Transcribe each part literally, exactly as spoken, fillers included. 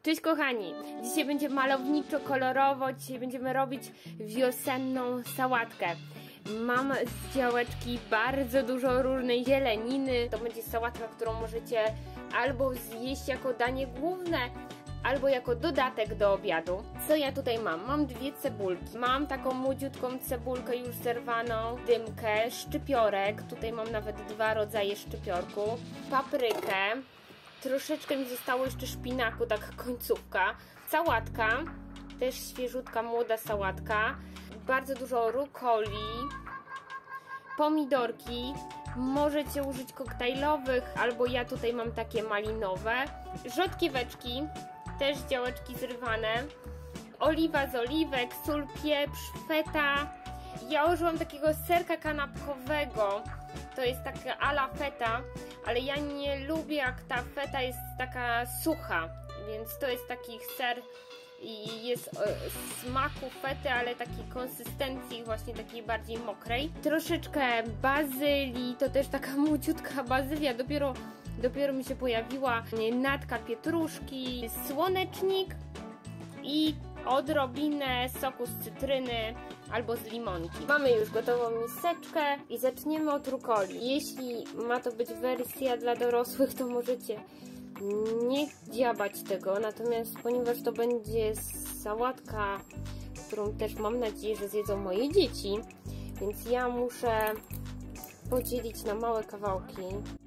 Cześć kochani! Dzisiaj będzie malowniczo, kolorowo, dzisiaj będziemy robić wiosenną sałatkę. Mam z działeczki bardzo dużo różnej zieleniny. To będzie sałatka, którą możecie albo zjeść jako danie główne, albo jako dodatek do obiadu. Co ja tutaj mam? Mam dwie cebulki. Mam taką młodziutką cebulkę już zerwaną, dymkę, szczypiorek. Tutaj mam nawet dwa rodzaje szczypiorku. Paprykę. Troszeczkę mi zostało jeszcze szpinaku, tak końcówka. Sałatka, też świeżutka, młoda sałatka. Bardzo dużo rukoli. Pomidorki. Możecie użyć koktajlowych, albo ja tutaj mam takie malinowe. Rzodkieweczki, też działeczki zrywane. Oliwa z oliwek, sól, pieprz, feta. Ja użyłam takiego serka kanapkowego. To jest taka ala feta, ale ja nie lubię, jak ta feta jest taka sucha, więc to jest taki ser i jest e, smaku fety, ale takiej konsystencji właśnie takiej bardziej mokrej. Troszeczkę bazylii, to też taka młodziutka bazylia, dopiero, dopiero mi się pojawiła. Natka pietruszki, słonecznik i odrobinę soku z cytryny albo z limonki. Mamy już gotową miseczkę i zaczniemy od rukoli. Jeśli ma to być wersja dla dorosłych, to możecie nie dziabać tego, natomiast ponieważ to będzie sałatka, którą też mam nadzieję, że zjedzą moje dzieci, więc ja muszę podzielić na małe kawałki.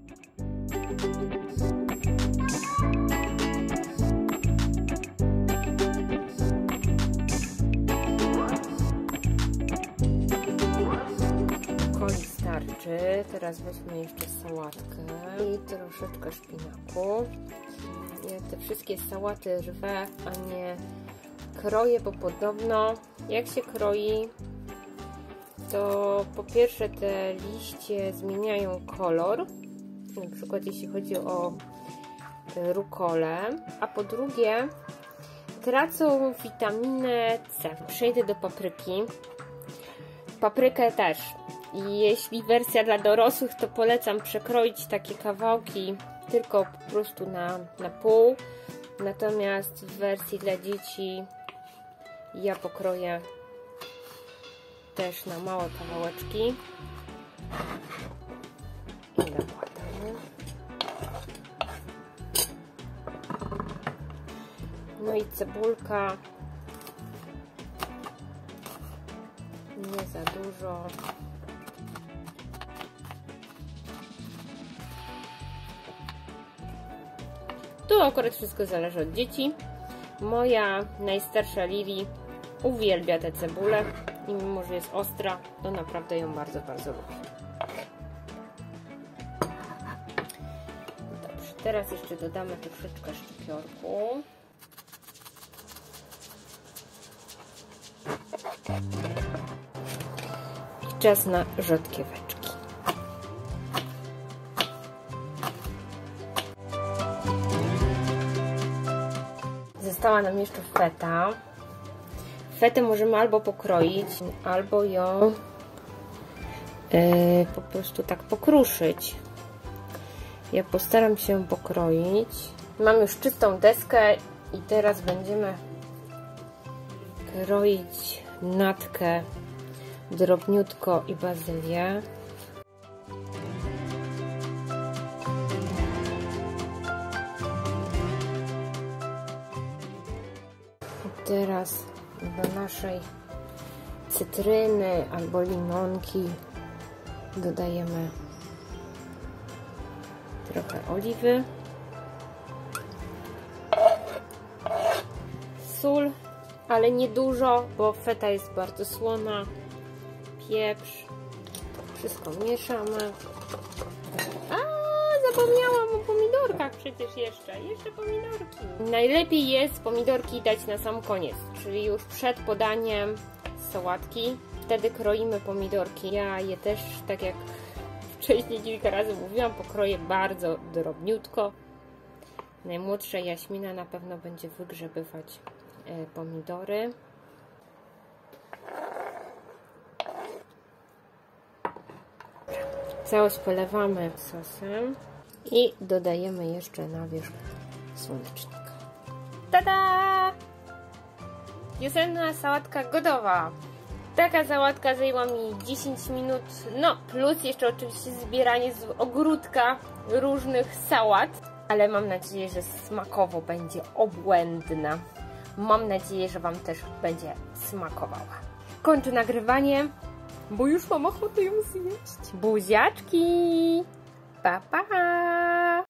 Starczy. Teraz weźmy jeszcze sałatkę i troszeczkę szpinaku. Ja te wszystkie sałaty rwę, a nie kroję, bo podobno jak się kroi, to po pierwsze te liście zmieniają kolor, na przykład jeśli chodzi o rukolę, a po drugie tracą witaminę C. Przejdę do papryki. Paprykę też. I jeśli wersja dla dorosłych, to polecam przekroić takie kawałki tylko po prostu na, na pół. Natomiast w wersji dla dzieci ja pokroję też na małe kawałeczki. I nakładamy. No i cebulka. Nie za dużo. Tu akurat wszystko zależy od dzieci. Moja najstarsza Lili uwielbia tę cebulę i mimo, że jest ostra, to naprawdę ją bardzo, bardzo lubi. Dobrze, teraz jeszcze dodamy troszeczkę szczypiorku. I czas na rzodkieweczki. Została nam jeszcze feta. Fetę możemy albo pokroić, albo ją yy, po prostu tak pokruszyć. Ja postaram się pokroić. Mam już czystą deskę i teraz będziemy kroić natkę drobniutko i bazylię. Teraz do naszej cytryny albo limonki dodajemy trochę oliwy, sól, ale nie dużo, bo feta jest bardzo słona, pieprz, wszystko mieszamy. A, zapomniałam o pomidorkach przecież jeszcze, jeszcze pomidorki. Najlepiej jest pomidorki dać na sam koniec, czyli już przed podaniem sałatki. Wtedy kroimy pomidorki. Ja je też, tak jak wcześniej kilka razy mówiłam, pokroję bardzo drobniutko. Najmłodsza Jaśmina na pewno będzie wygrzebywać pomidory. Całość polewamy sosem i dodajemy jeszcze na wierzch słonecznika. Tada! Wiosenna sałatka gotowa. Taka sałatka zajęła mi dziesięć minut, no plus jeszcze oczywiście zbieranie z ogródka różnych sałat, ale mam nadzieję, że smakowo będzie obłędna. Mam nadzieję, że Wam też będzie smakowała. Kończę nagrywanie, bo już mam ochotę ją zjeść. Buziaczki! Pa, pa!